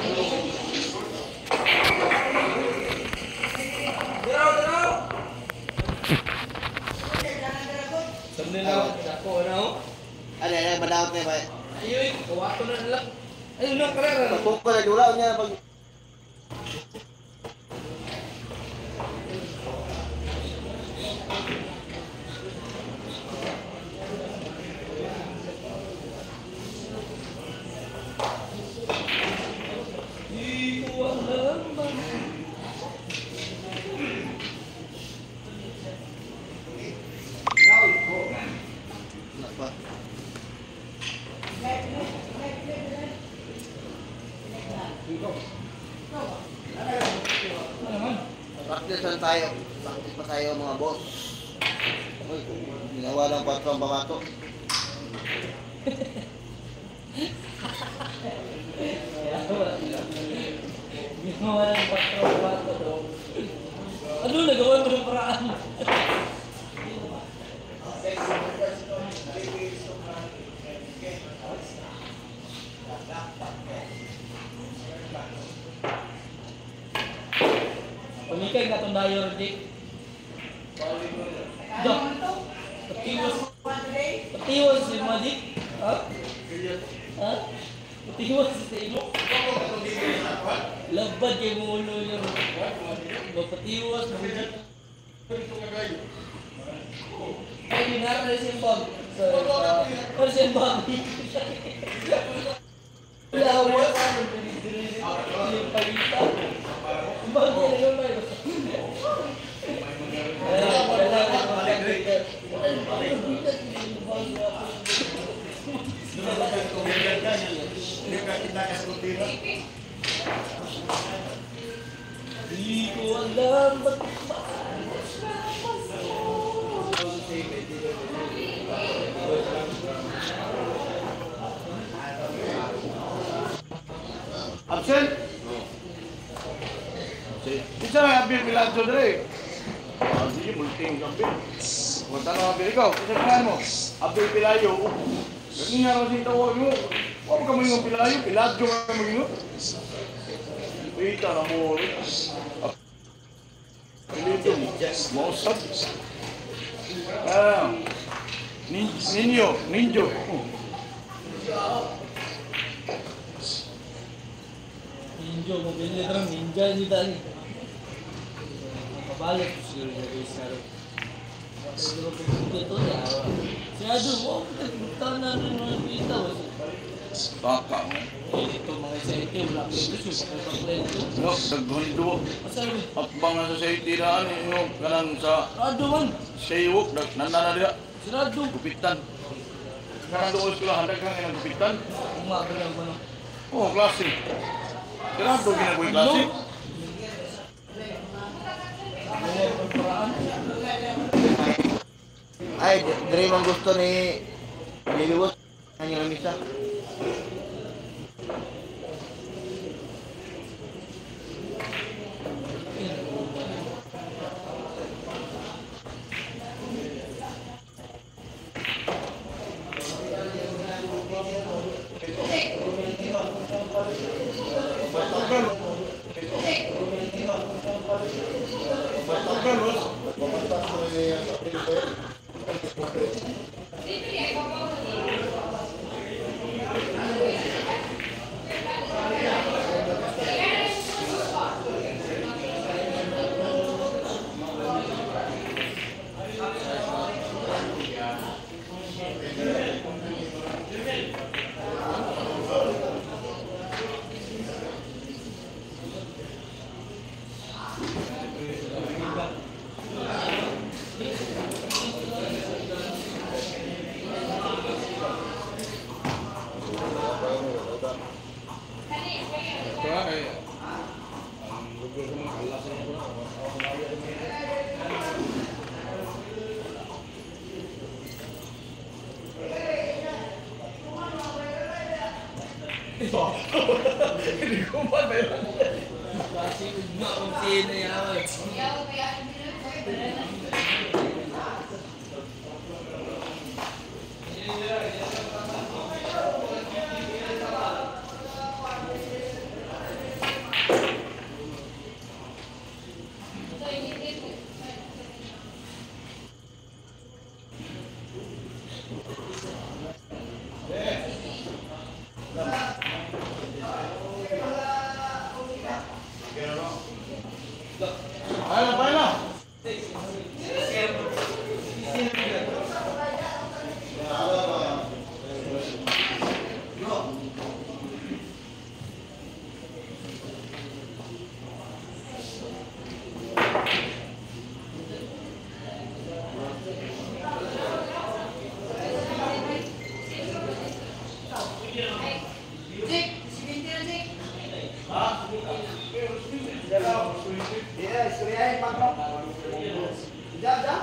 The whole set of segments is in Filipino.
Ada badaot niya ba? Ayun, kawato na nila. Ayun na, karera. Pagpuko na dulaw niya pag... Practice tayo. Practice pa tayo mga boss. Uy, ginawa ng patro ang bamato. Ginawa ng patro ang bamato. Ano, nagawa mo ng paraan? Pamikay nga itong dayo, Rick. Patiwas si Madik. Ha? Ha? Patiwas si Imo. Labad kay Mulo yung... Patiwas. Ay, ginara na simbang. Ano simbang? Lawa ka. Yung palita. Simbang ko na yun ba yun? Di ko alam ba't Absent? Bisa may abbil biladyo dere. Sige, multing abbil. Kung tanong abbil ikaw, isa pangalan mo? Abbil Pilayo. Ganyan nga rin tawag mo. Huwag ka mo yung Pilayo, Piladyo ka mo yung. Wita na mo. Pilito mo. Mausap. Ninyo. Ninjo. Ninjo, mobilnya terang ninja ini tadi. Balik sih dari sana. Kalau begitu ya, saya mau tanah dengan kita Baka mo. Ito mga SIT, wala ko ito siya pakai itu. No, daghon duwa. Asal Atbang na sa itirahan, kanan sa Rado man. saywok, nandana dia. Sirado. Gupitan. Karang doon sila, handa kang inang gupitan. Umaga lang ba no? Oh, klase. Kailangan doon ginagawa klase. Ay, dari mang gusto ni Liliwot. Hanya lang isa. Hindi ko ba meron? Kasi ugma kung sino yaw. Ha? Iya, istoryahin pa bro. Diyan, diyan.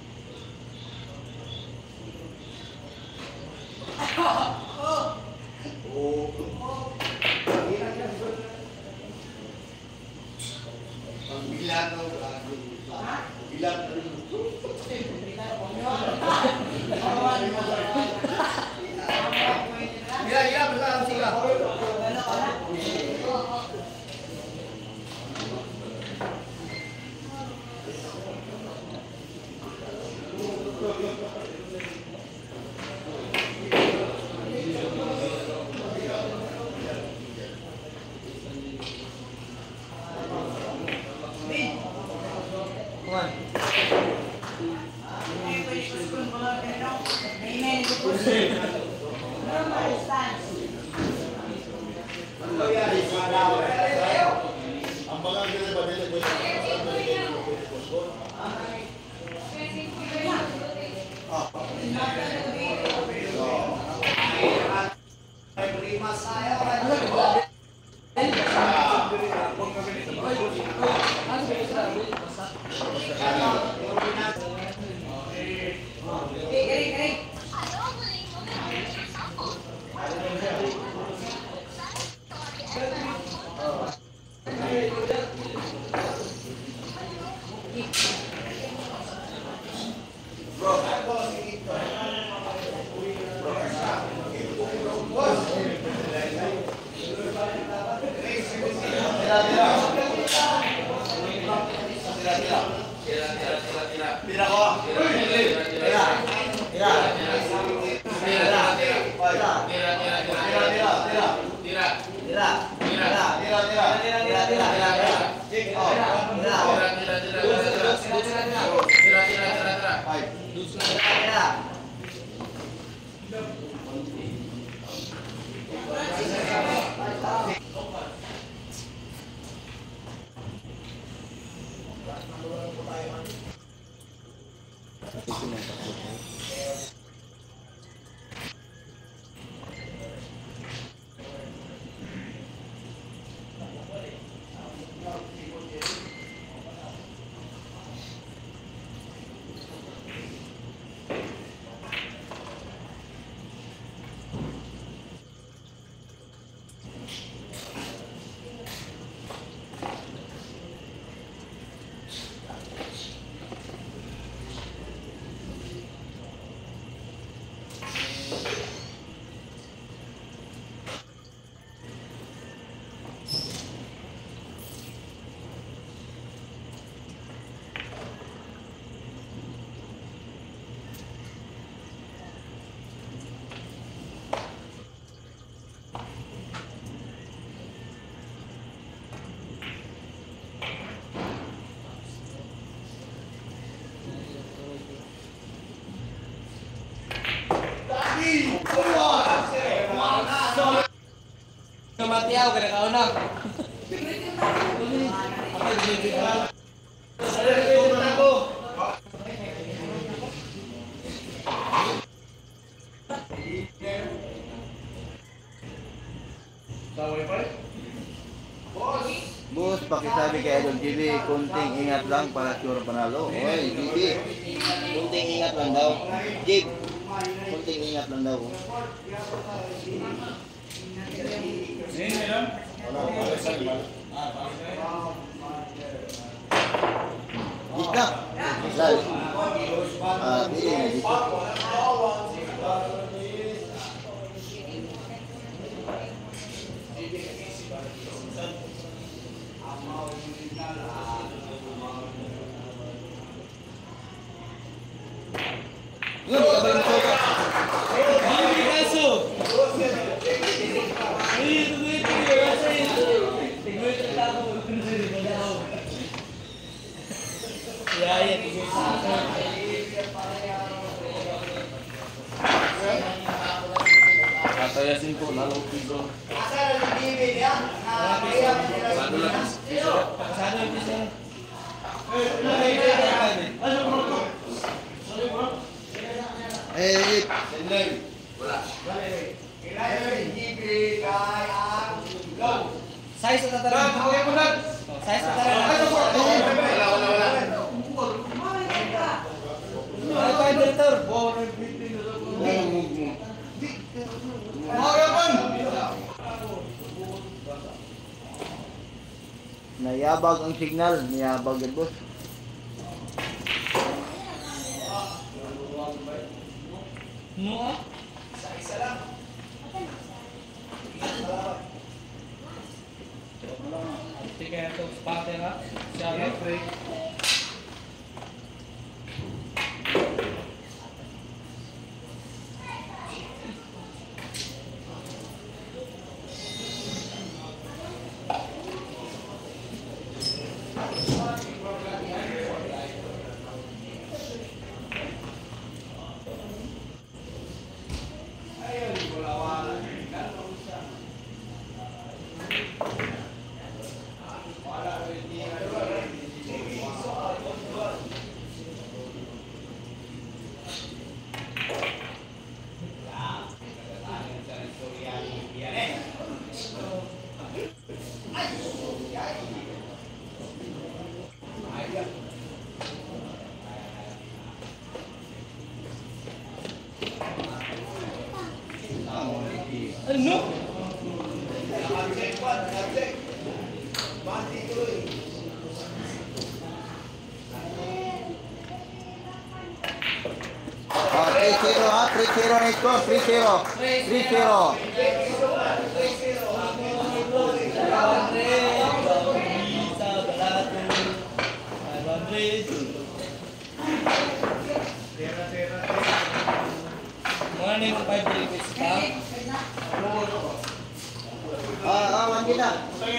Matiaw kada kaunang. Boss, pakisabi kay Idol GB, kunting ingat lang para sure panalo. Oy, GB, kunting ingat lang daw. Jib, kunting ingat lang daw. Ika, Sal. Ini. Tatayasin ko, lalong piso. Size na tatarang. Okay mo lang. Size na tatarang. Wala. Ano pa yung director? Nayabag ang signal, nayabag yan boss. No ah? Sige, ito. Spotter ha? Siya break. Ano? Ah, 3-0 ha, 3-0 na score, 3-0. 3-0. Mga na yung 5 minutes pa. Man kita.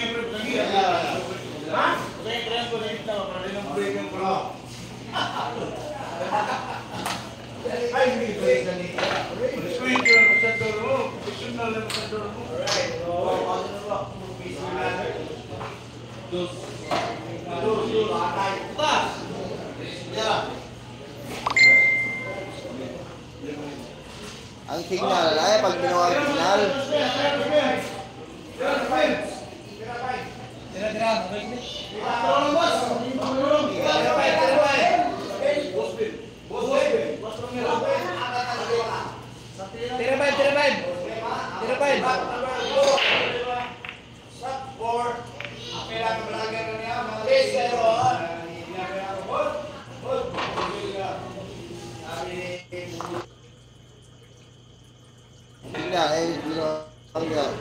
Ang signal ay pag binuha ang signal. Tira-tira, break na. Tira 5, tira 5. Tira 5. Signal ay binuha ang signal.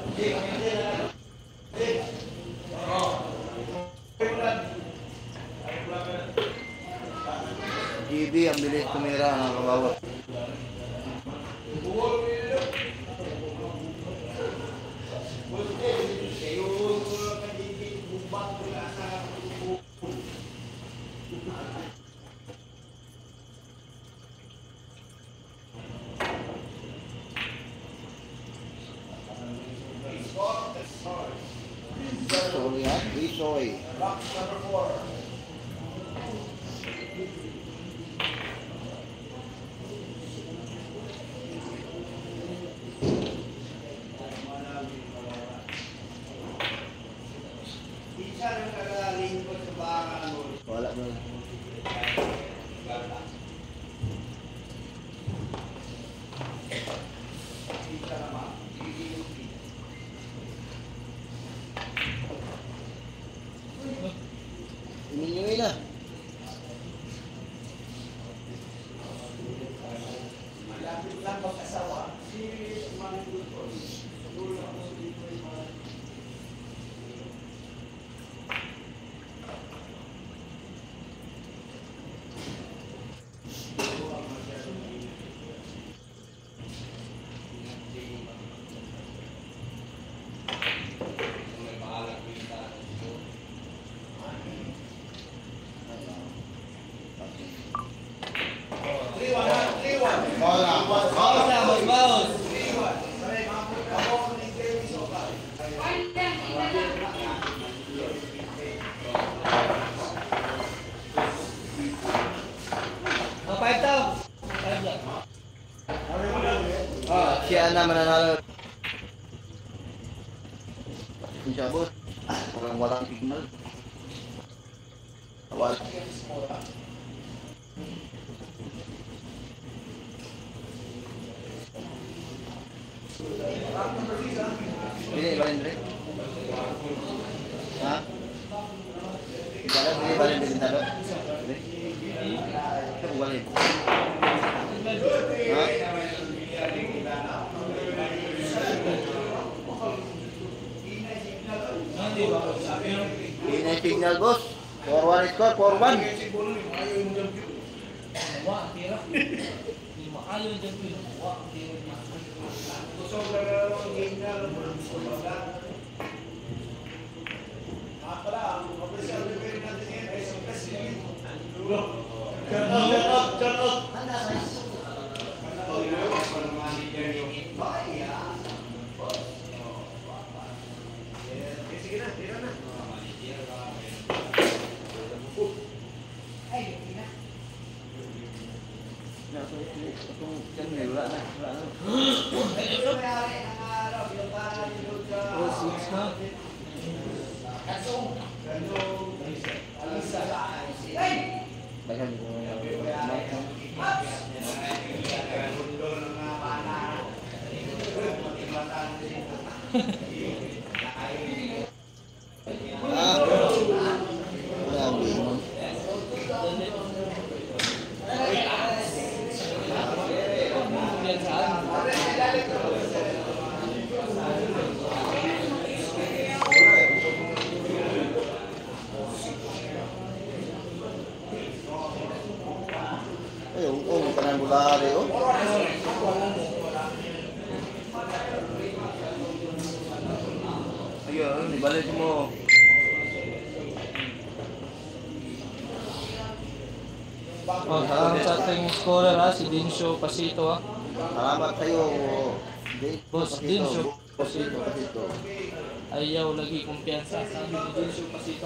GB ang bilis tumira ng kabawa. Sorry ha, Bisoy. Wala mo. Ininyoy na. Bawas. Oh, 5 daw. 5 lang. Siya na mananalo. natin siya, boss. Walang signal. Wala. Bili, balin rin. Ha? Bili, balin rin talo. Ito, balin. Ha? Ini signal, bos. 4-1 score, 4-1. Ayaw dyan po yung buwa. Ayun, ibalik mo. Ang sa ating scorer ha, si Dinsyo Pasito ha. Salamat sa'yo. Boss Dinsyo Pasito. Ayaw lagi kumpiyansa sa amin ni Dinsyo Pasito.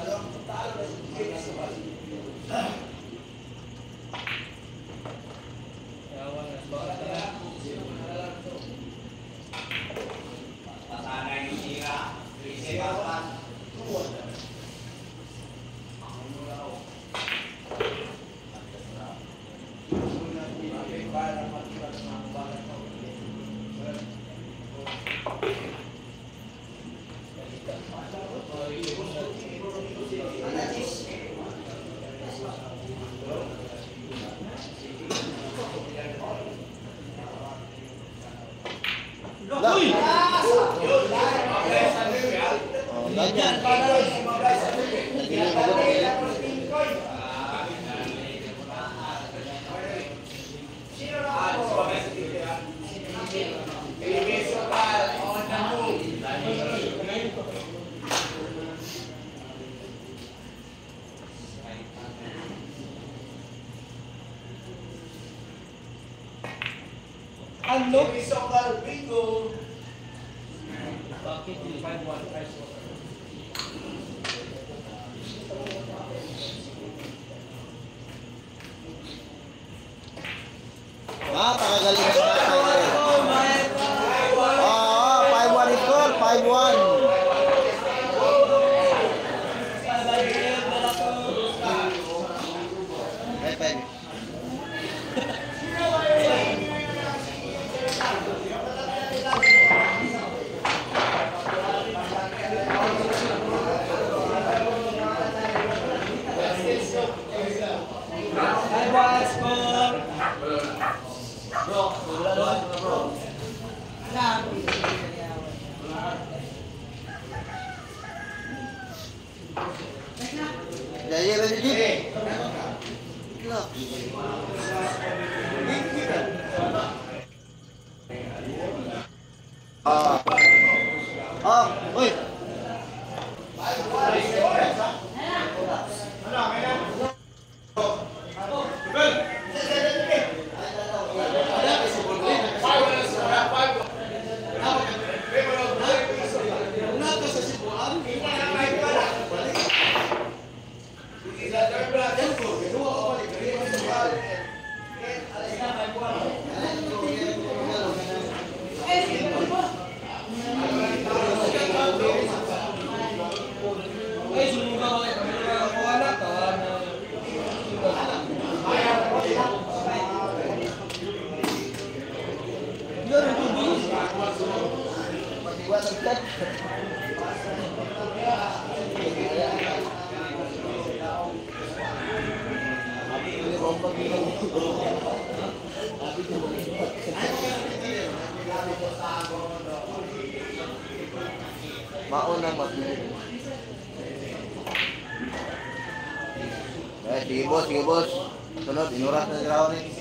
Unlock soccer bingo. Bakit yung 5-1 price mo? Pakagaling na tayo. 5-1 score, 5-1. Jaya ready? Oi. apat. Sige boss, sige boss. Sunod, inuras na si Raon eh.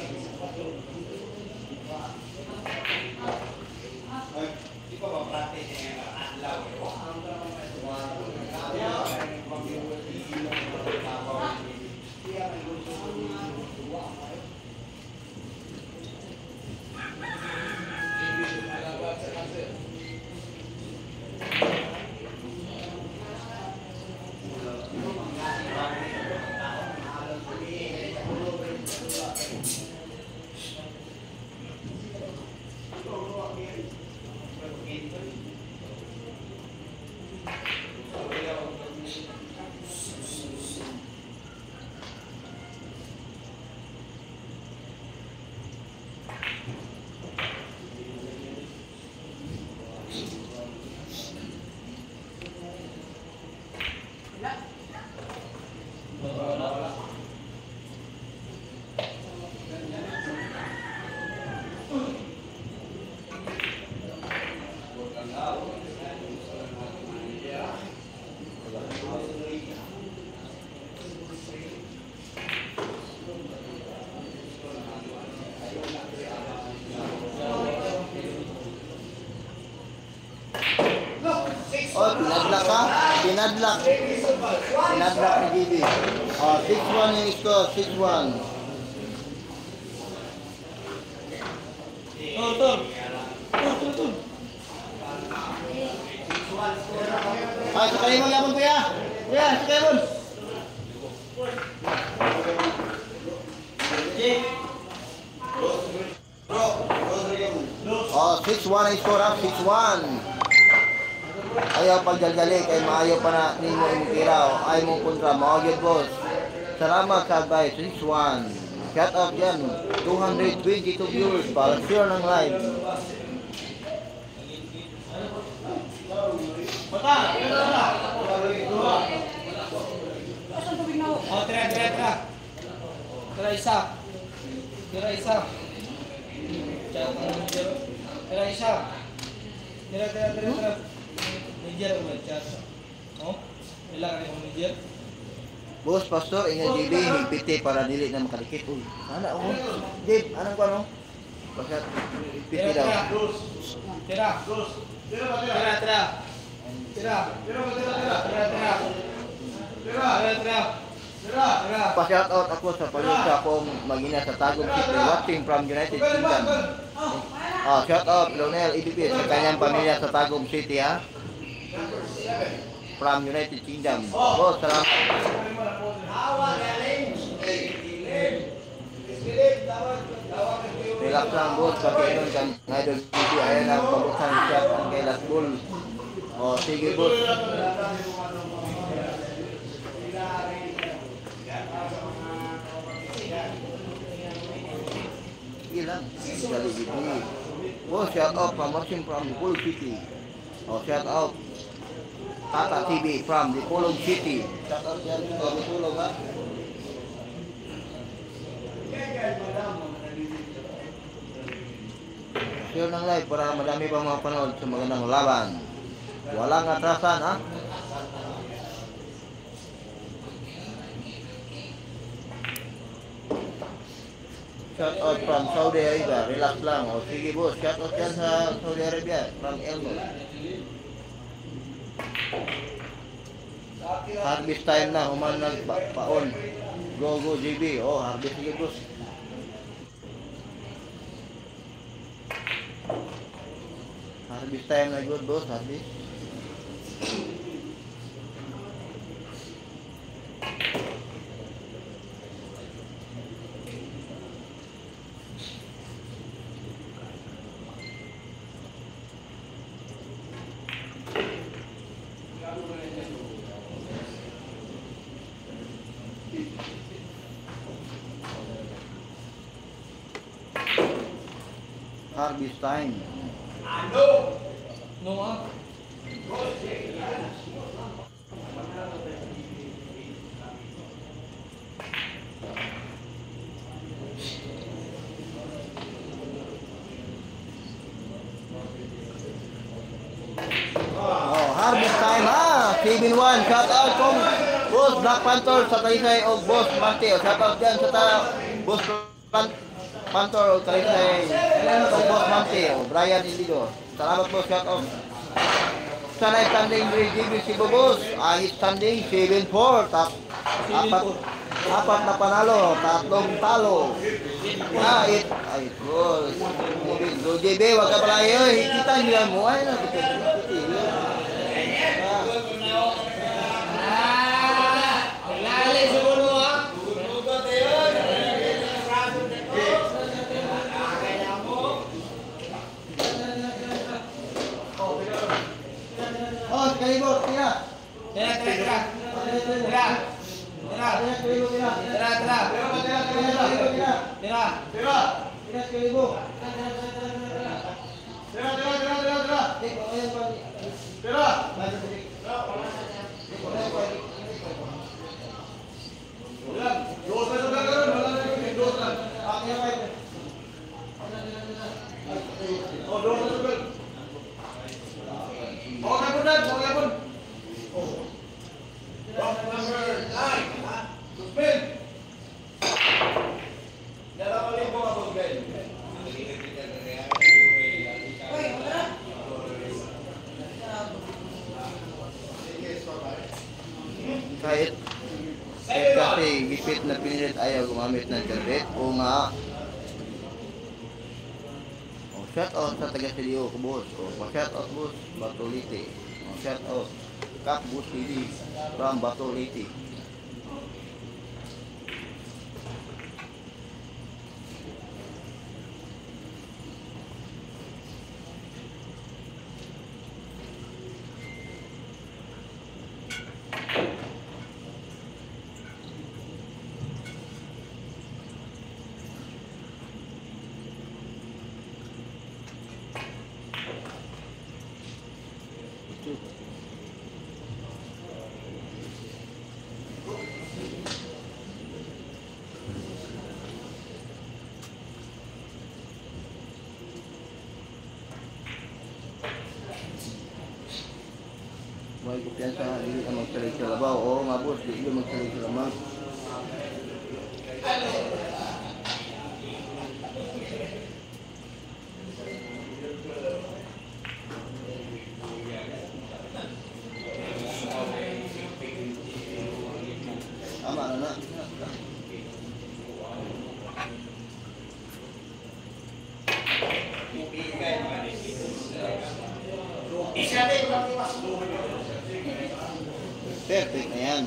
Oh, pinadlock ka? Pinadlock. Pinadlock ni GB. Oh, 6-1 yung score. 6-1. Tol. Ay, sakay mo yapon kuya. Kuya, sakay mo. Oh, 6-1 yung score up. 6-1. Ayaw pagdalgali kay maayo pa na nimo imong tiraw. Ayaw mong kontra. Maagid boss. Salamat sa advice. 6-1. Shout out dyan. 222 viewers para share ng live. Oh, tira. Tira isa. Tira isa. Niger ulit chat. Oh, ilang ni Niger? Boss, pastor, ingat GB, higpiti para dili na makadikit. Uy, sana oh. Jib, anong ko ano? Bakit higpiti daw? Tira. Pa-shout out ako sa pamilya akong magina sa Tagum City watching from United Kingdom. Shout out Lonel EBP sa kanyang pamilya sa Tagum City ha. From United Kingdom. Boss, salamat. Relax lang boss, pakiinom ka ng Idol TV. Ayan ang pabuksan siya ang kay Last Bull. Sige boss. Ilang? Dali gitu. Shout out from watching from the Pulong City. Shout out Tata TV from the Pulong City. Shout out yan sa the Pulong ha. Share ng live para madami pa mga panood sa magandang laban. Walang atrasan ha. Shout out from Saudi Arabia. Relax lang. Sige boss, shout out yan sa Saudi Arabia. From Elmo. Harvest time na. Human nagpaon. Go GB. Harvest sige boss. Harvest time na good boss. Harvest. Harvest time. No ah. Harvest time ha. 7-1. Shout out kong Boss Black Panther sa Talisay o Boss Mateo. Shout out dyan sa Boss Panther o Talisay o Boss Mateo. Brian Indigo. Salamat po, shout out. Sana standing JB si Bobos. Ang standing 7-4. Apat na panalo, 3 talo. Ay, boss. JB, wag ka pala yun. Hikita nila mo. Ay, Kalibot, tira. Kahit kasi gipit na pinilit ayaw gumamit ng jarbet o nga shout out sa taga Silio ko boss o shout out boss Batolite shout out Kap Boss Lili from Batolite. May kumpiyansa, hindi ka magsalig sa labaw. Oo nga boss, hindi ka magsalig sa labaw. Tama na na. Perfect na yan.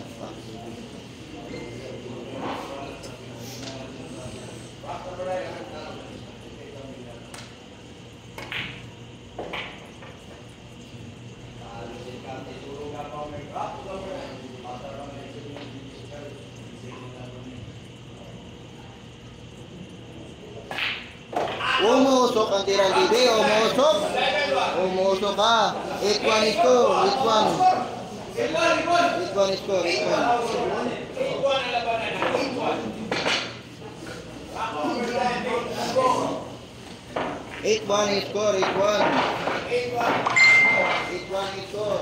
Umusok ang tirang TV, umusok. Umusok ka. 8-1 is to, 8-1. Ritwan is score, Ritwan. 8-1 is score, 8-1. 8-1 is score.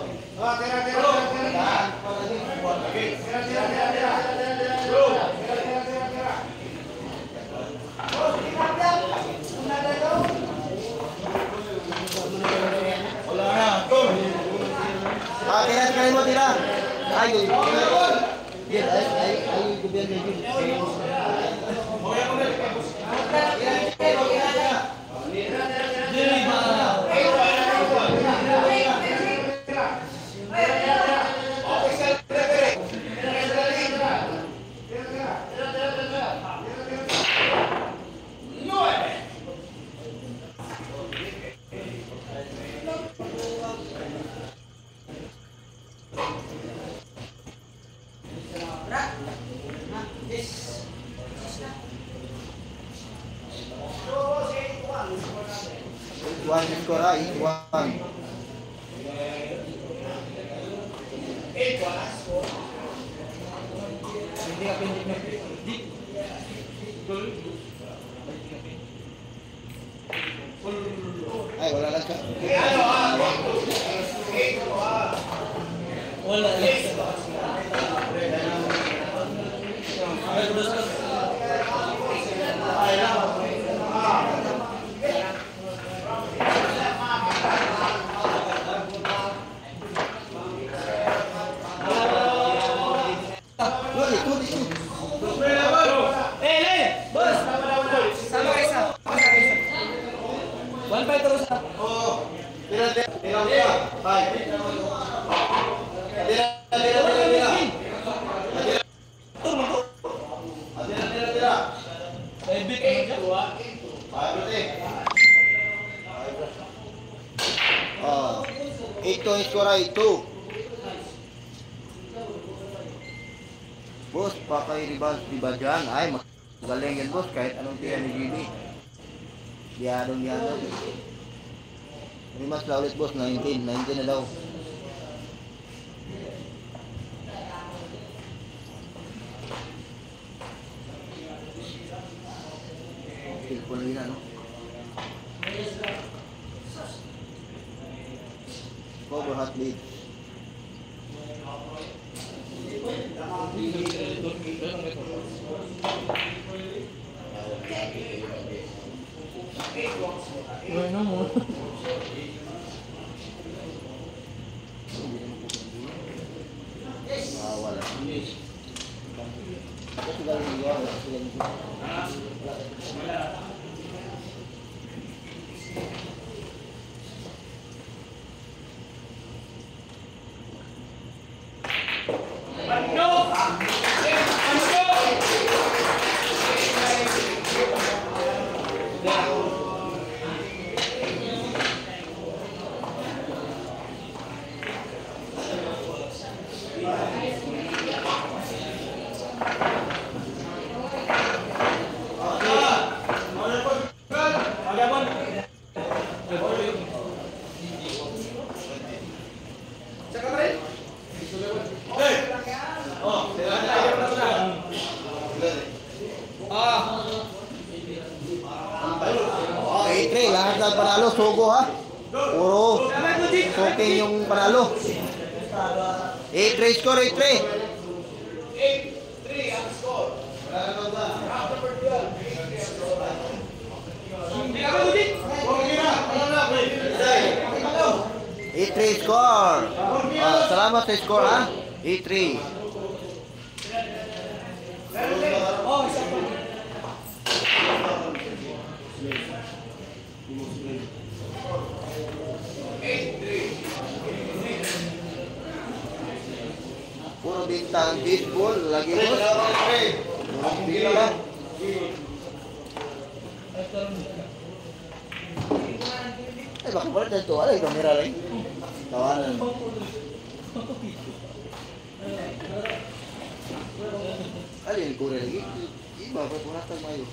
Tira sekali mo, tira. Ayo. Bien, ayo gobyerno dito. One score ay, one. Ay, wala lang siya. Wala. Ay, boss. Boss! Sama kayo sa. 1-5 terus. Ito ang skora ito. Boss, pakay-ribas diba dyan? Ay, magaling yan boss, kahit anong tiyan ni Jimmy. Diyadong. Rimas na ulit boss, 19 na daw. Pilpon na yun, no? Cover hot lead. Ano mo? Wala. Kasi galing niya, Tre, lahat ng panalo, sugo ha. Puro soking yung panalo. 8-3 score, 8-3. 8-3 ang score. 8-3 score. Salamat sa score ha. 8-3. Puro bintang baseball lagi boss. Bila lang. Ay bakit wala dito? Alay kamera lang. Tawanan. Alin ko lagi. Iba pa pura tag mayo.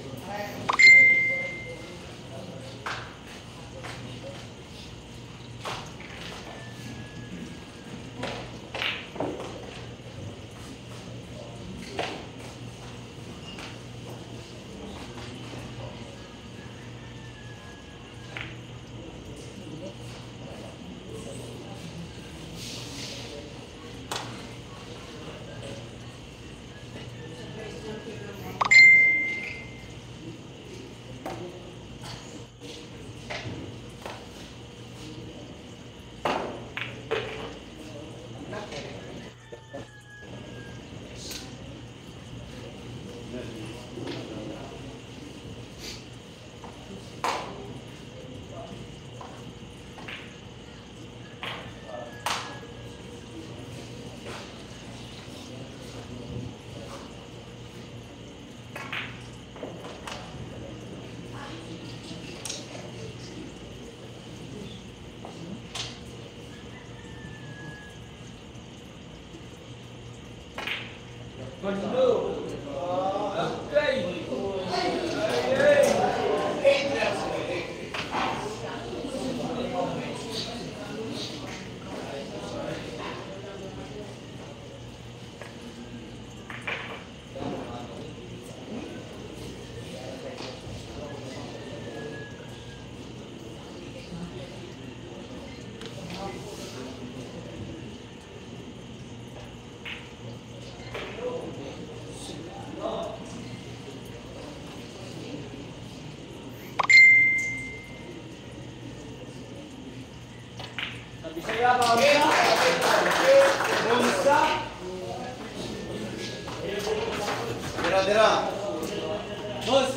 Dira. Boss!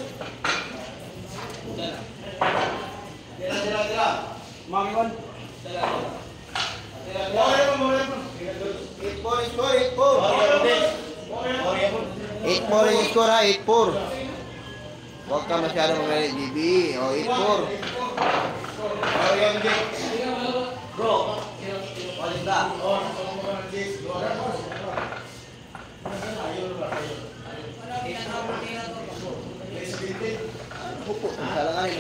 Dira. Mangiwan. Dira. 8-4 score, 8-4. 8-4 yung score ha, 8-4. Huwag ka masyadong magalit, GB. O, 8-4. Bro! Palit ka. Hupo, salanganin.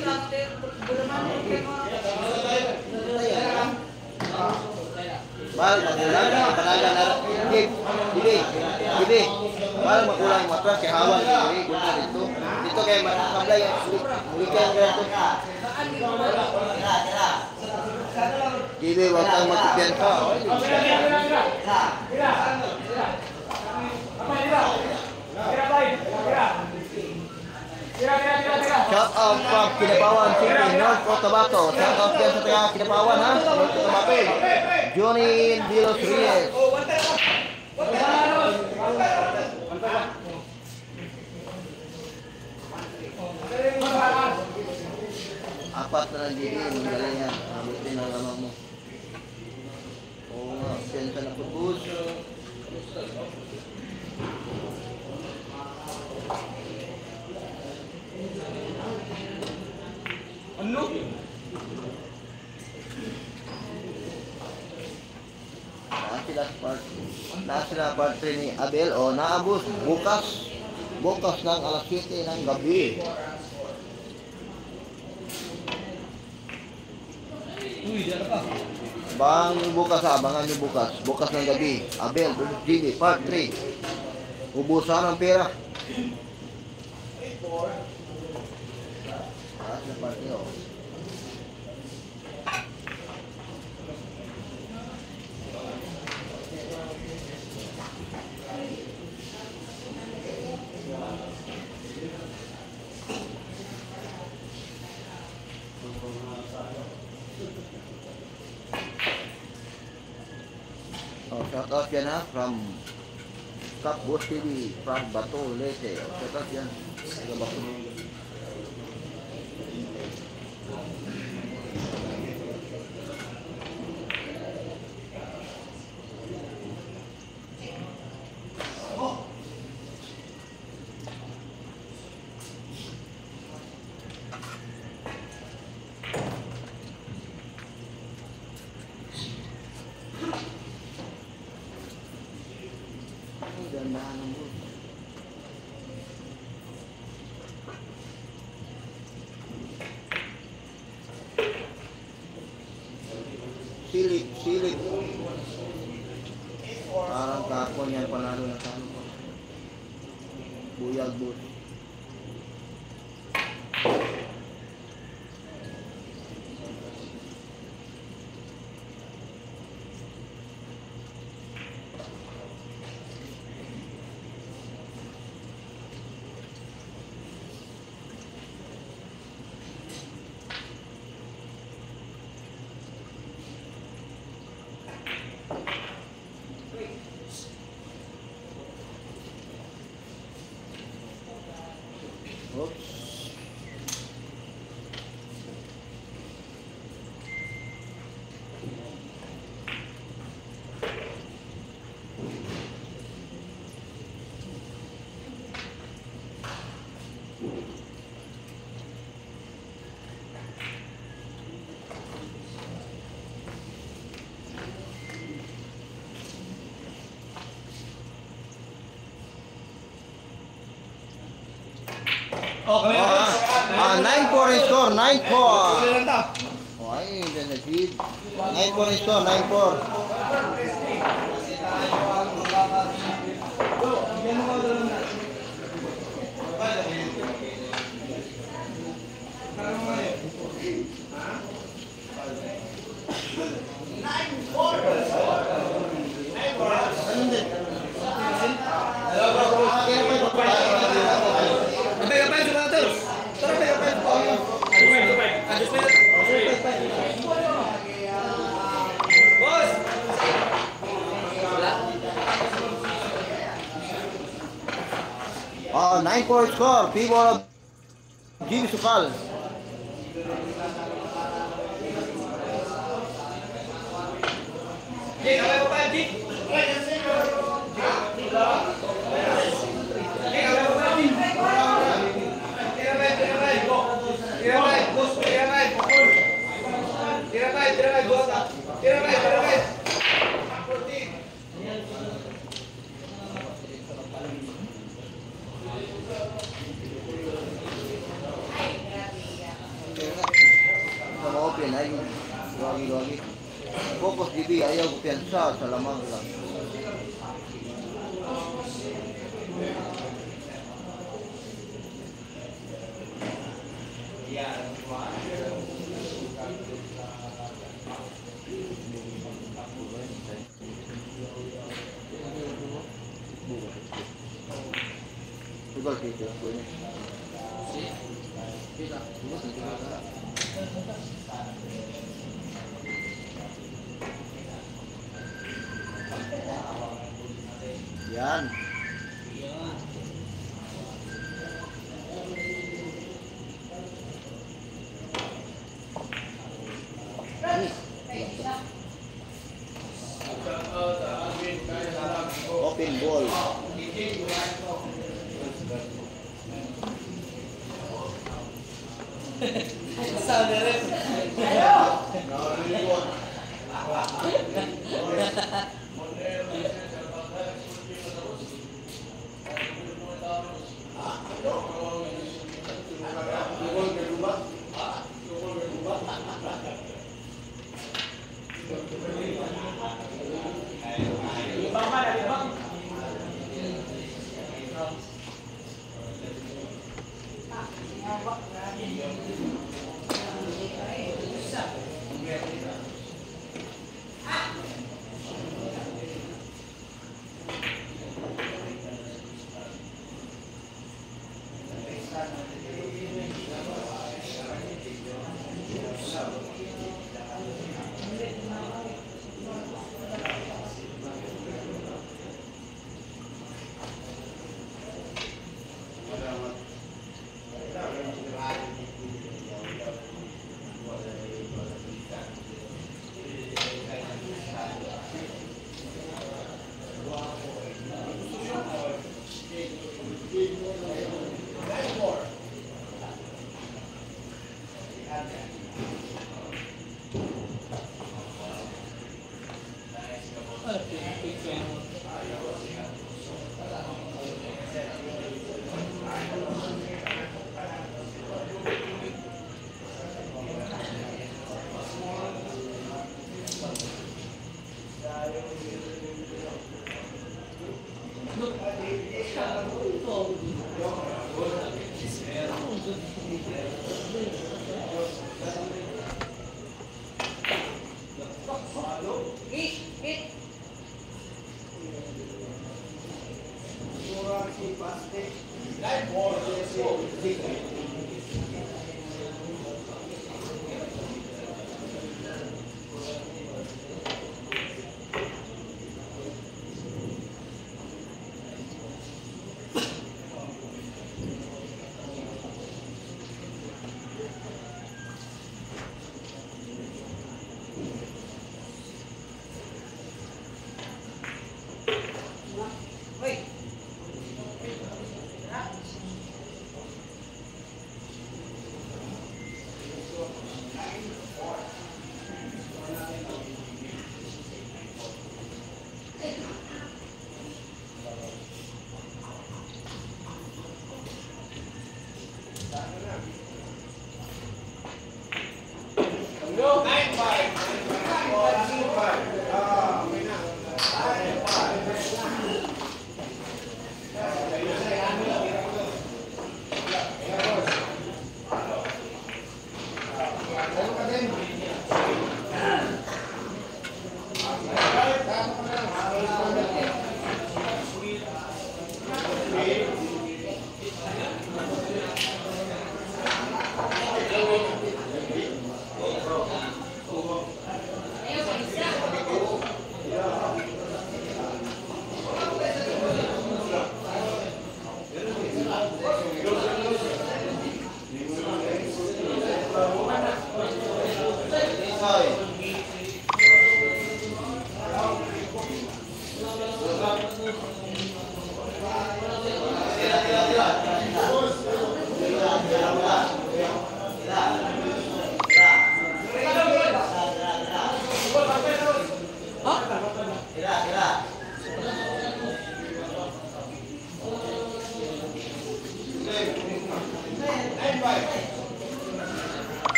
Mahal makulang, talaga na. Gidi. Mahal makulang matras kay hawak ni guna dito. Dito kay makablay muli kay ang ganito. Gidi, wag kang magpipiyansa. Shout out from Kinabawan City, North Cotabato. Shout out dyan sa taga Kinabawan ha, North Cotabato. Johnny Dilos Reyes. Apat na lang din, ang galing yan. Abuti na lamang mo. Oo nga, pensa na putbus. Ano? Sila part 3 ni Abel o naabos bukas ng alas 7 ng gabi. Uy, dyan ka. Bang bukas abangan nyo bukas ng gabi. Abel versus GB part 3. Ubusan ang pera. Taas na part 3 o. Shout out yan ha, from Cap Boss TV, from Bato, Leyte. Shout out yan. Taga Bato. Gandahan ng boss. Silip. Parang kakon yan panalo na talo ko. Buyag boss. Oops. Okay. 9-4 yung score, 9-4. Tuloy lang ta. Oh, ay, dyan na seed. 9-4 yung score, 9-4. Boss! 9-4 score. Favor of Jimmy Sukal. Open ay gagi. Focus DB ayaw piyansa sa lamang lang. Igual que yo, yan. Open ball. Sabi rin.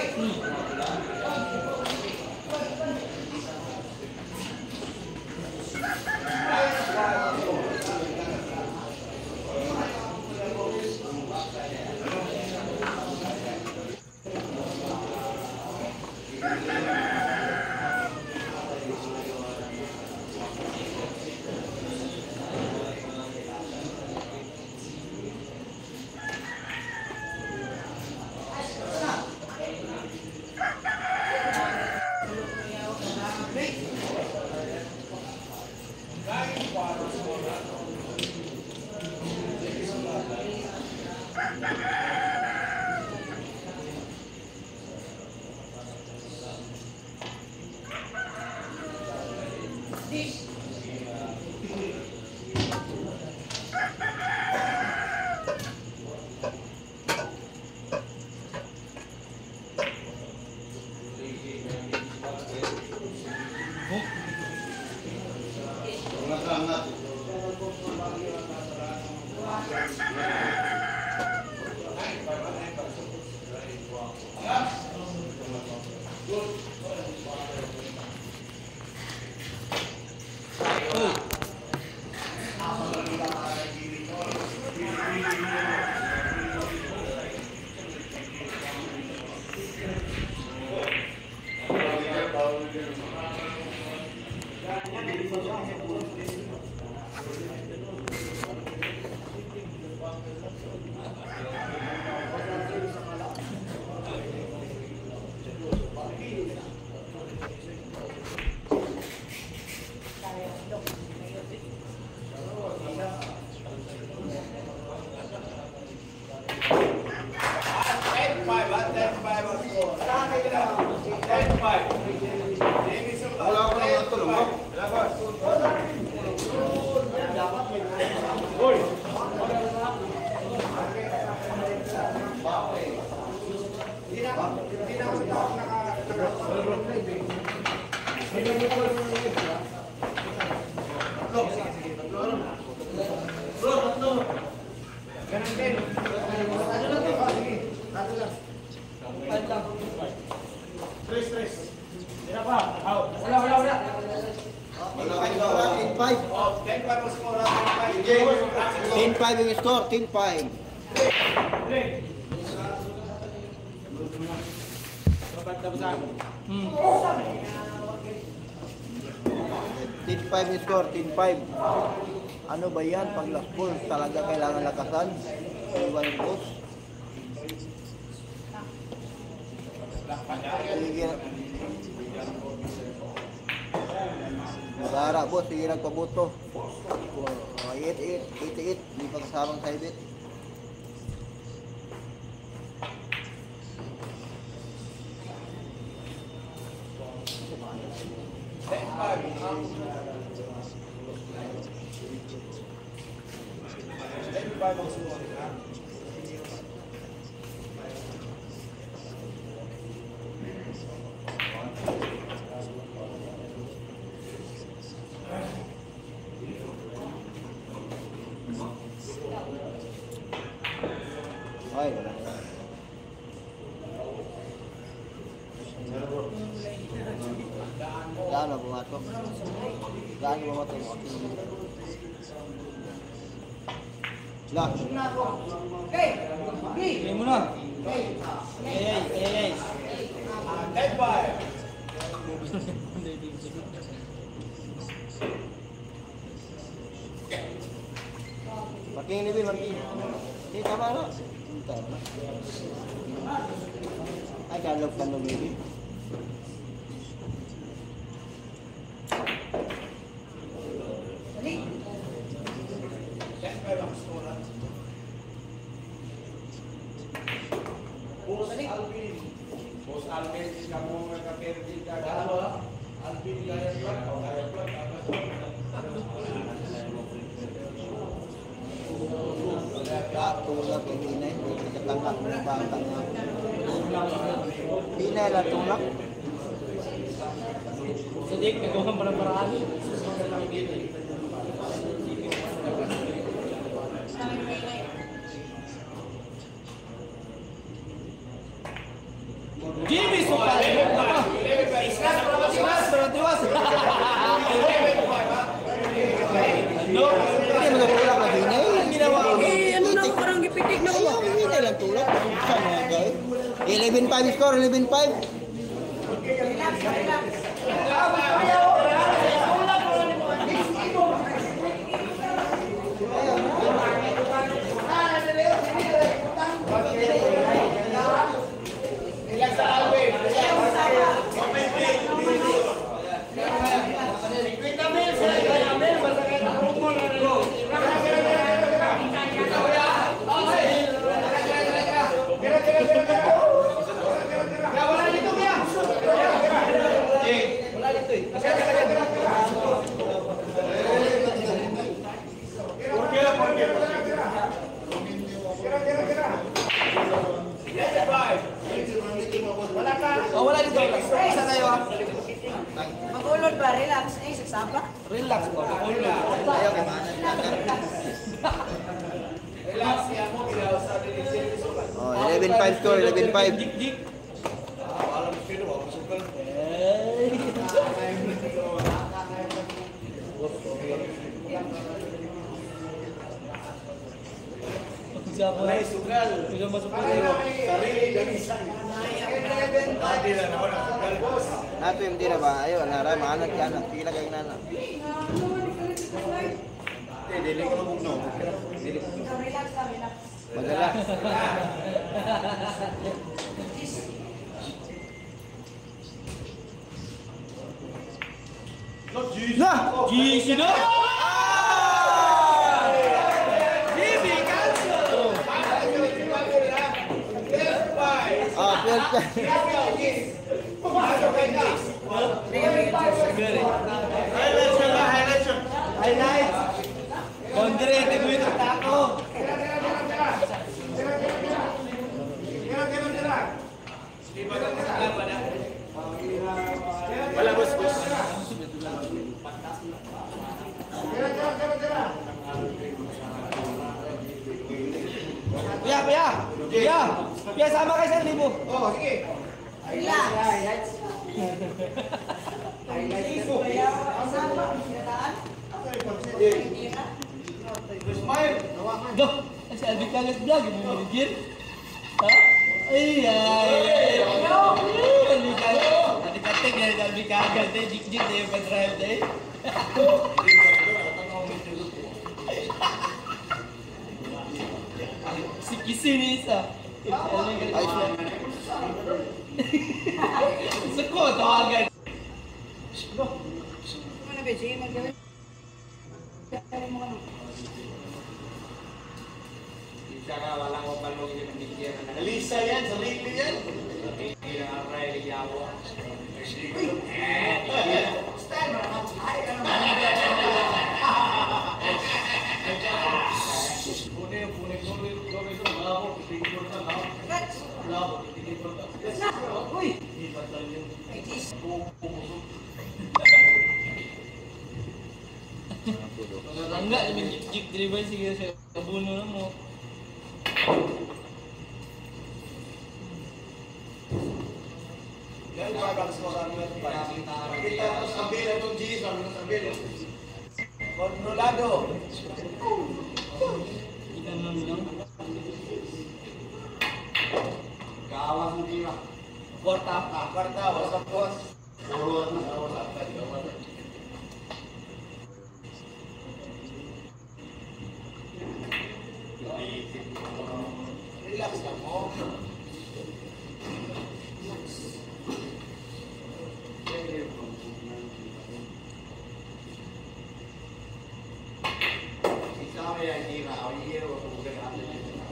Yung score, 10-5. 10-5 yung score, 10-5. Ano ba yan? Pag last ball, talaga kailangan lakasan. Iwan yung boss. Magara boss, sige nagpabuto. 88, hindi pa kasamang sa ibit. Ay, wala. Gaano bumato? Gaano bumato? Lah. Hey muna. Hey. Dead by. Marking ini, Marking. Ini tama na. Ay, galog ka nung baby. Bos Alvin, kamu nagka-perdi ka. Alvin, kaya plan. Tulak yang ini, ketangkap batangnya. Pinay lah tulak. Sedikit nagawa parang-paraan. Jimmy Sukal. Tiwas. No. Hindi mo natulak na hinay. Ginawa ko. Ano na ako parang gipitik na ako. Hinay lang tulak. Saan mga guys? 11-5 score, 11-5. Oh, wala dito. Isa tayo ha. Mag-ulod ba? Relax. Eh, sagsapa. Relax po. Ayaw kay Manan lang. Oh, 11-5 score, 11-5. Jik. Siapa? Sugal. Sudah masuk dulu. Nato yung tira ba? Ayaw, naray, maanag ka na. Sige lang kayo nana. Madala. Nah! Gizi dong. Jimmy cancel. Oh, perfect. Highlights. Kondre, tingnan mo yung tako. Wala, boss. Kuya, sama kayo sa libo. Oh, sige. Relax. Smile. Go. Si Alvin kaget vlog, mo mo digir. Ha? Ay. Alvin kaget. Adi katek ya Alvin kaget deh, dik-dik deh yung drive deh. Si Kisini isa. Ayos na. Seko tawagan. Ano ba, sige, magawin. Isa ka, walang opalong yung nabigyan. Alisa yan, sa lately yan. Hindi na ang Riley Yawo. Enggak, ini jeep driver sih saya kebunuh na mo. Yan, babang sa mga kita ko sabihin na itong G, sabi ko sabihin. Controlado. Kita bilang Kawan mo tira. kwarta. Kwarta, wasak bos. Puro na wasak. Relax lang mo. Isama yan, tira. O, hihiro. Huwag natin.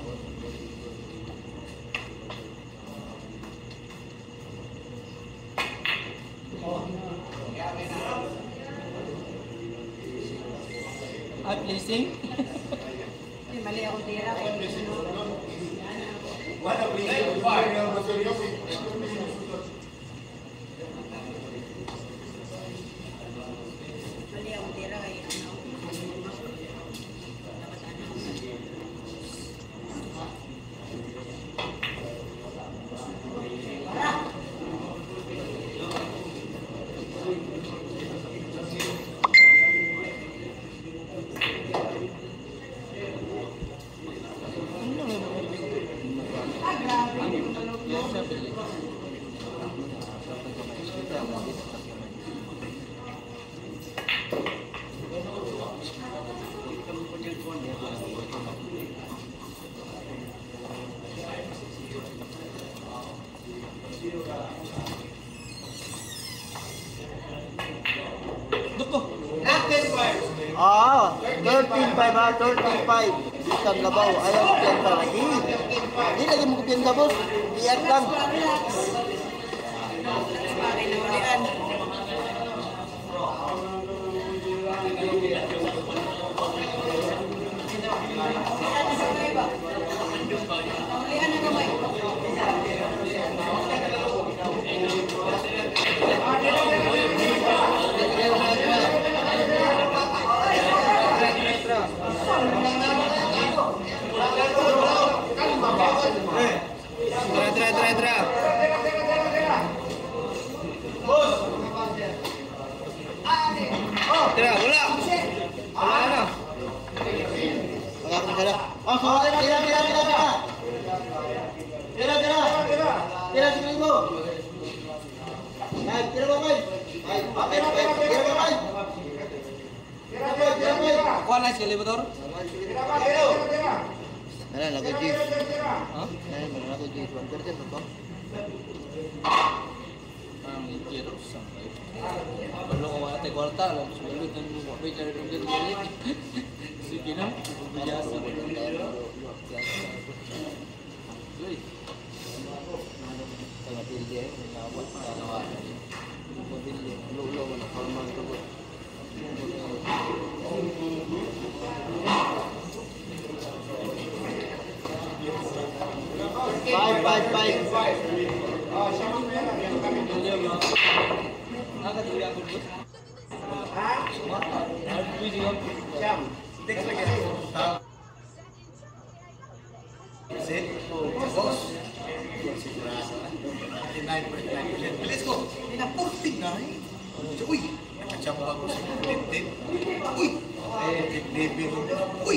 Placing. Mali akong tira. Wala please. Mali akong tira. Kaya ano. Para. Ah, 13.5 ha, 13.5. Bisan labaw, ayaw piyansa lagi. Hindi lagi mo piyansa boss. Iyak lang. Relax. Bakit nahulian? Nahulian na kamay. Tira, wala. Wala na. Wala ka na. Oh, so, tira. Tira, sige mo. Ay, tira ba kayo? Ay, tira ba kayo? Tira. Kuha na sila motor? Nala, nag-G's. Ha? Nala, nag-G's. 1% ba? Ang intiro sampai. Kalau kau ada kuarta, lalu sulit dan buat bicara dengan dia. Sige na, biasa. Tengah pilih dia, menawat, menawat. Pilih, lu mana formal tu. Five. Agak tuloy ako bus. Hard busy ako. Text lagi. Set. Boss. Let's go. Pinapurtig na eh. Uy. Nakacham ako sa tintin. Uy. Nagdebin. Uy.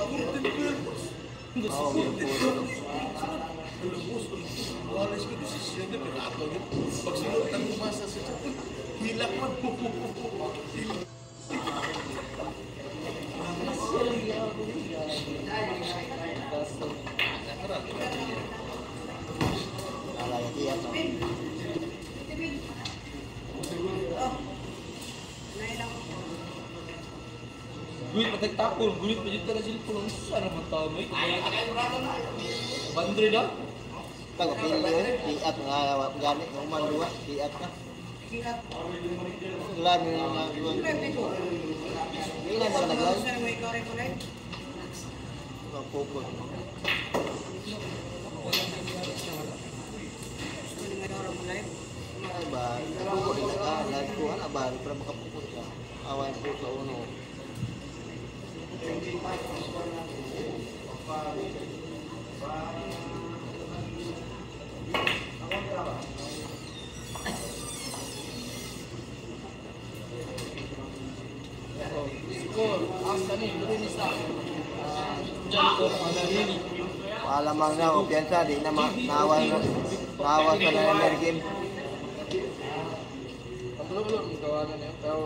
Wala siya desisyon na pinato niya. Pag sunod ang umasa sa siya, hilak man po. Gulit patagtapon, gulit pa dito na sila pulong sana matamay. Bandre na? Tago pilih, diat ngawa gamit rumah dua, diat kan. Lan yang dua. Ini ada lagi. Puput. Ay ba, puput din ka, lahat ko ana ba, para makapuput ka. Awan po sa uno. Skor, asa ni, Luisa. Janko Manalini. Alamang na, kumpiyansa, di na nawa sa na game. Pagulong-ulong, gawa na niya. Pero,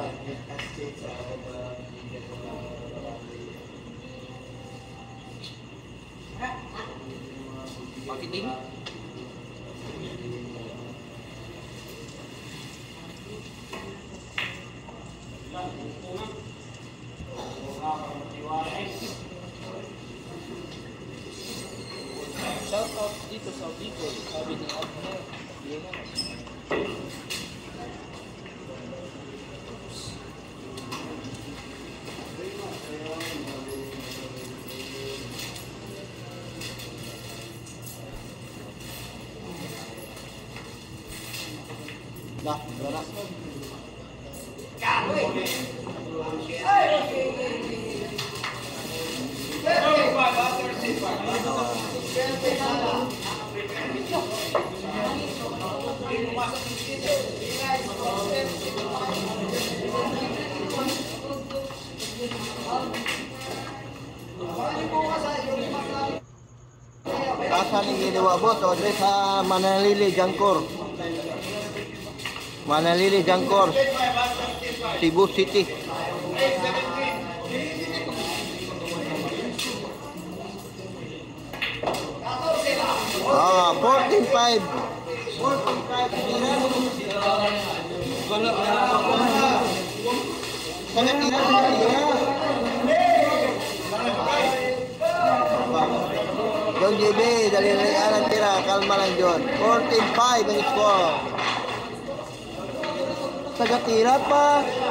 marketing. Shout out dito sa Bicol, sabi ni Abner. Yun na. Dah, wala. Asa ni ginawa boss o sa Manalili Jangkor. Manalili Jangkor. Cebu City. Ah, 14-5. 14-5. John JB, dali-dalian ang tira. Kalma lang, John. 14-5 ang score. Taga-tira pa.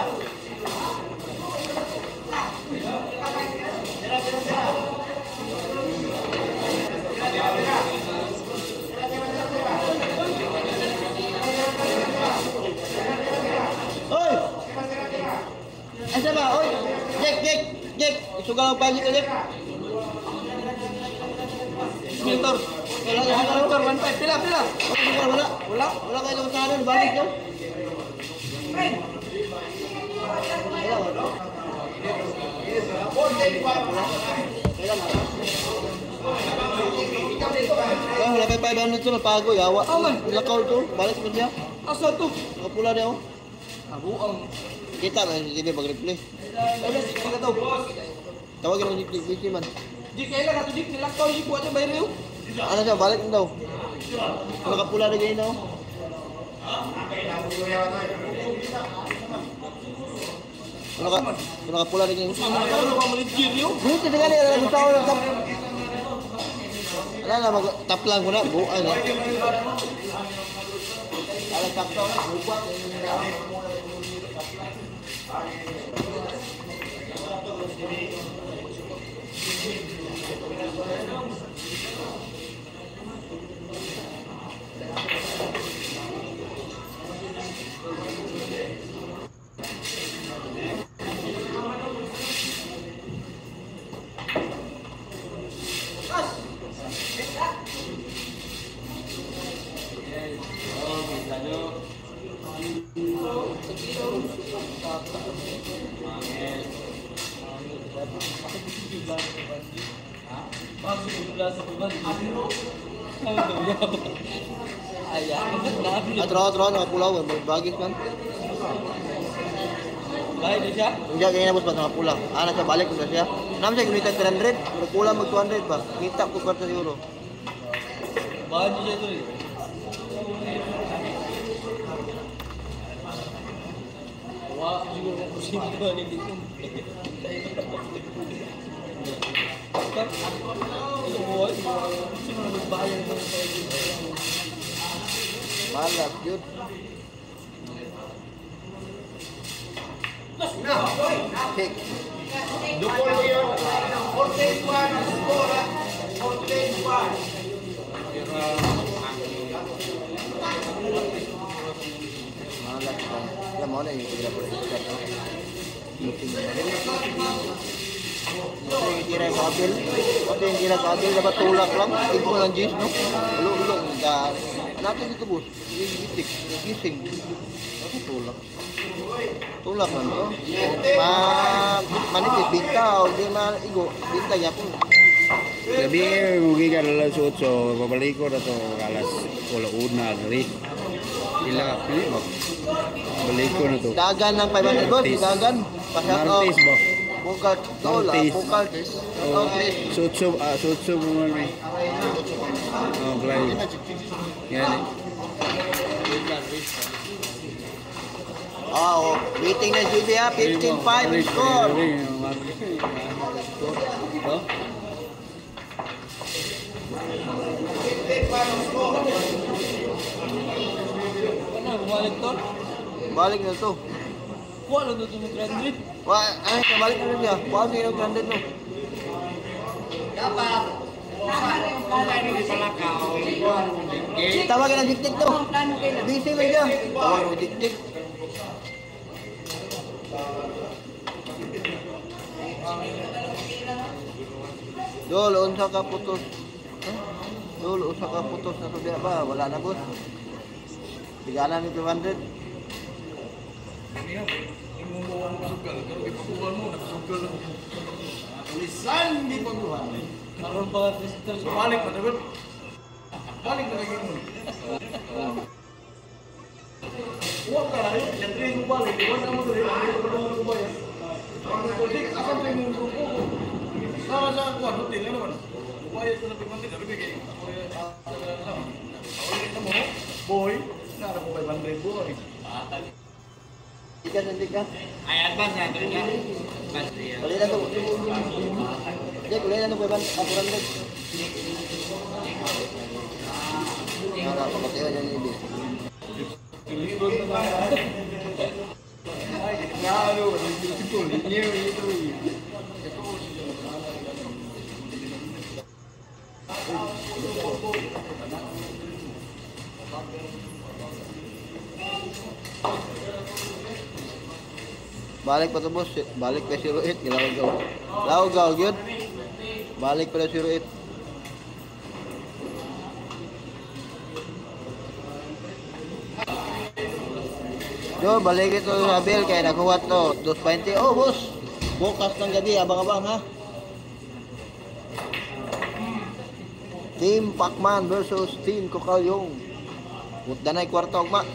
Oy! Asa ba? Oy! Jack! Isugal ang pagi ka, Jack. Mentor. Mentor 1.5. Pila. Wala kayo lang sa ano, balik ko. Wala pa 500 to na pago, yawa. Lakaw to, balik mo siya. Asa to? Nakapula niya ako. Abuang. Kita na si TV mag-replay. Wala si ka to. Tawagin mo si PC man. Di kailan ato dik nilakaw si buat sa bayro. Ano siya, balik mo daw. Nakapula na ganyan ako. Nakapula na ganyan. Sama ka lo ka maligir yo. Buti na ganyan, alam mo tao lang tap. Wala na, mag-tap lang mo na, buwan eh. Alam tap to, buwan. Atro, nakapulau, bagis kan. Baik dia siya. Hindi, ganyan na boss, ba't nakapulau? Siya, balik ko na siya. Naman siya, gunitan 300, nakapulau mag 200 ba? Kita ko 4 euro. Baik dia tu. Wah, juga nak pusing tu ni gitu. Kan? Itu boy, cuma berbayar dengan saya. Malas, yun. Kick. Dukol mo yun. 41 ang skora. 41. Malas pa. Alam mo na yung tira po rin. Ito yung tira yung kabil. Dapat tulak lang. Tigpo ng jeans, no? Ulo. Natin dito, boss. Gising. Ako tulak. Tulak lang to. Manipit, binta. O di maigo. Binta niya po. Gabi, mugi ka alas 8, babalik ko na to alas 1 rin. Ila, pili mo. Balik ko na to. Dagan ng 500, boss. Dagan. Martes ba? Bukal. Bukal. Sutso mo man. Oh, play. Yan eh. Oh, beating na GB ha. 15-5 yung score. Mana balik tu? Balik na to. Kuat lah tu semua 300. Wah, balik na siya. Kuha siya ng 100 no. Tawagin ang diktik to. Busy man siya. Tawagin ang diktik. Dol, unsa ka putos. Dol, unsa ka putos na to diya ba? Wala na boss. Bigala ni 200. Tulisan di pagkuhan. Karon pa Kristen Balik na dapat. Balik na lagi mo. Huwag ka na yun, siyempre mo balik, iwan na mo rin, hindi ko naman ko ba yan? Ang dik, asan tayo mong grupo ko? Sama sa ako, hotel na naman. Bubayad ko na pagmantik, sabi ko, ako yung awalin na mo, boy, nara ko 500 boy. Hindi ka. Ay, advance na. Advance niya. Uli na to. Jack, uli na to. Akuran mo. Nakapakatiwan yan yung ibig. Libro na naman. Ay, klaro, ito, linyo, ito. Balik pa to boss. Balik pa 08. Gilawag-gaw. Lawag-gaw, yun. Balik pa 08. Yo, balik ito sa bill kaya nakuha to. 220. Oh, boss. Bukas ng gabi. Abang-abang, ha? Team Pacman versus Team Kokalyong. Utdanay kwarta, ugma.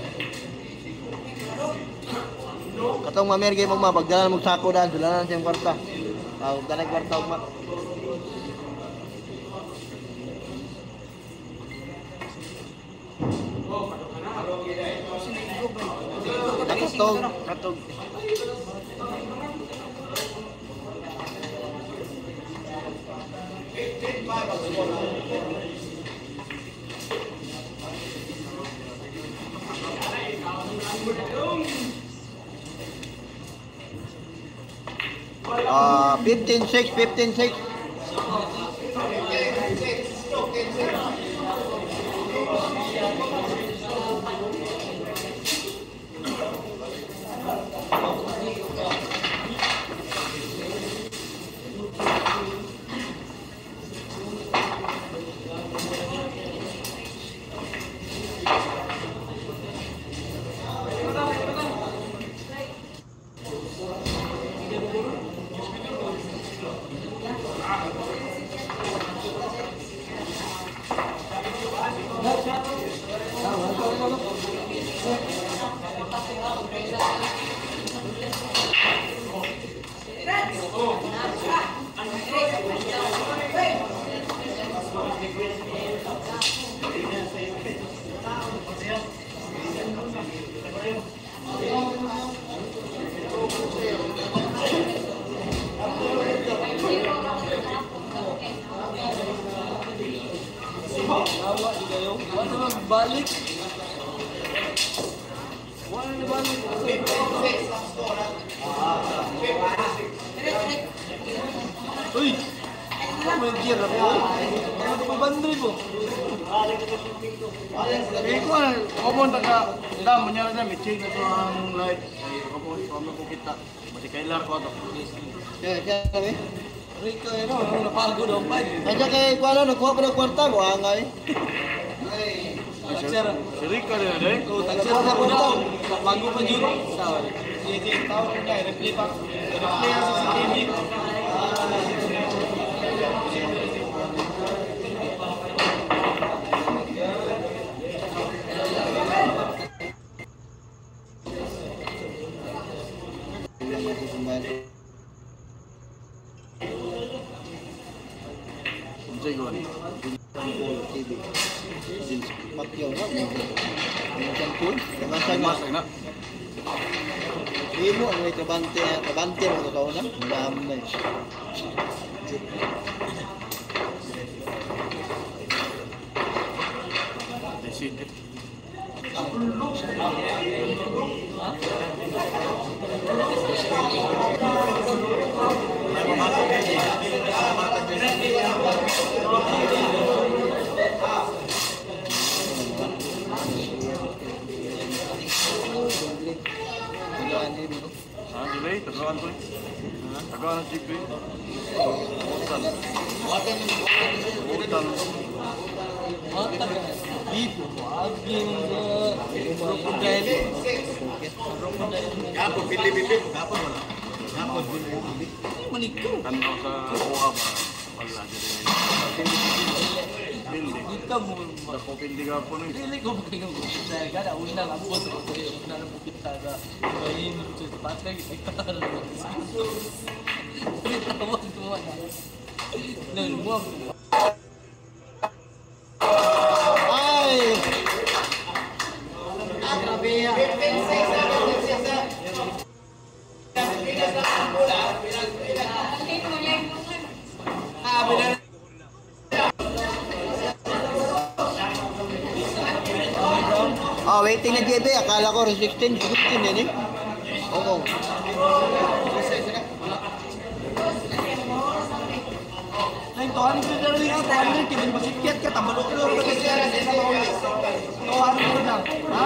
Katong mamerge mo ma, pagdalan mo sako daan, sulanan siyang kwarta. Utdanay kwarta, ugma. Katog. Ah, 15-6, 15-6. Balik. Wala na balik. Uy! Ano yung gear ako? Ano pa bandri mo? Eh, ko na, kapon taga, damo niya na may change na ito ang light. Ay, kapon, kami ko kita. Mati kailan ko ito. Kaya kami. Rico, ano, napago daw pa. Kaya kay kuala nagkuha pa ng kwarta mo, angay. Tagsara. Si Rica din na din. Oh, tagsara sa daw. Napago pa dito. Sawa. Sige, tawag ko na, replay pa. Replay ang CCTV. Unsay ko ni? TV. Pakyaw na. Minsan po. Minsan Mas na. Imo ang may kabante mo totoo na. Damay. City. Ah, delay, tagawan ko. Tagawan ng jeep eh. Hotel. Hotel. Dito, aging crocodile. Kapon, pili-pili. Kapon wala. Kapon, pili-pili. Manikaw. Tanaw sa kuha ba? Wala, dili. Building. Ikaw mo. Dako pindi ka po ni. Dili ko magkayong gupita. Kada una nga po sa ko yung una ng gupita ka. Ay, sa patay, ipagkakaroon mo. Tawag mo na. Lalo mo. Ay! Grabe yan. Oh, waiting na JB. Akala ko 16, 15 yan eh. Oo. Nang tuhan ko na rin ang tuhan rin. Kaya masikit ka. Tamalok ko rin. Tuhan ko lang. Ha?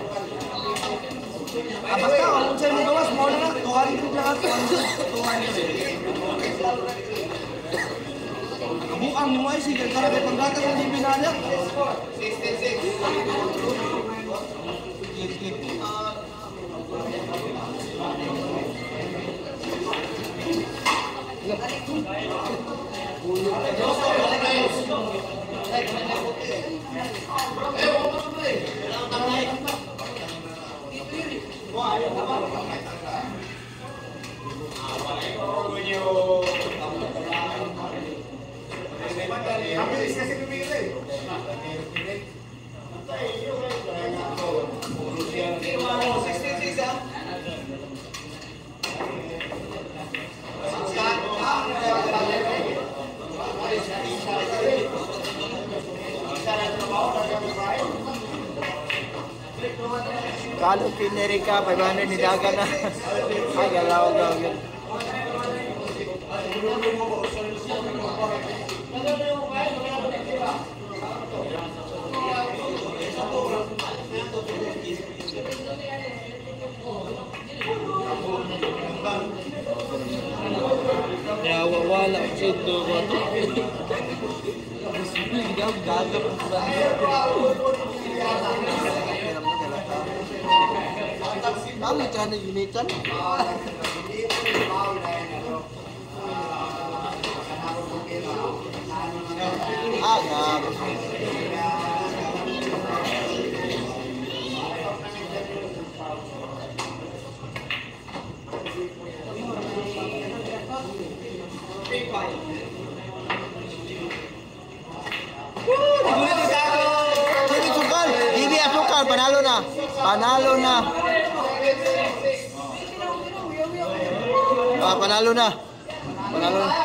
Basta, kung sa'yo mo gawas, mo na lang. Tuhan rin lang. Tuhan rin. Bukang mo ay sige. Kaya may pagkata ng di binalak. Kalau pineri ka, 500 ni dagan na. Ay, galaw yun. Wala ko sa ito ko ito. Hindi ako gagap ang kami ka na unitan. Agam. Jadi sukal, Bibi asukal, panalo na. Panalo na. Ah, panalo na. Panalo na.